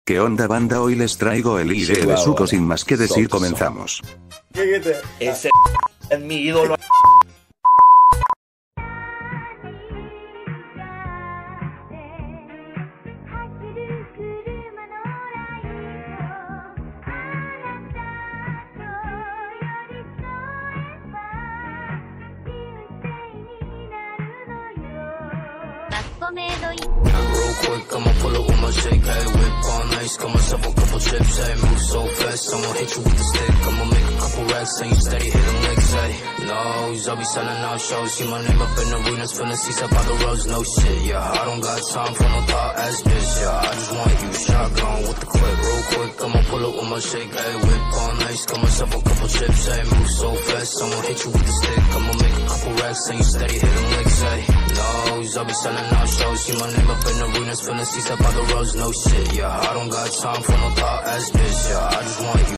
¿Qué onda banda? Hoy les traigo el ID de Zuko. Sin más que decir, comenzamos. Ese es mi ídolo. Real quick, I'ma pull up with my shake, hey, whip on ice, got myself a couple chips, hey, move so fast, I'ma hit you with the stick, I'ma make a couple racks, and you steady hitting licks, hey, no, I'll be selling out shows, see my name up in arenas, filling seats up by the roads, no shit, yeah, I don't got time for no thought ass bitch, yeah, I just want you shotgun with the clip, real quick, I'ma pull up with my shake, hey, whip on ice, got myself a couple chips, hey, move so fast, I'ma hit you with the stick, I'ma make a couple racks, and you steady hitting licks, hey, no, I'll be selling out shows, see my name up in arenas, filling seats up by the roads, no shit, yeah, I don't got time for no thought ass bitch, yeah, I just want you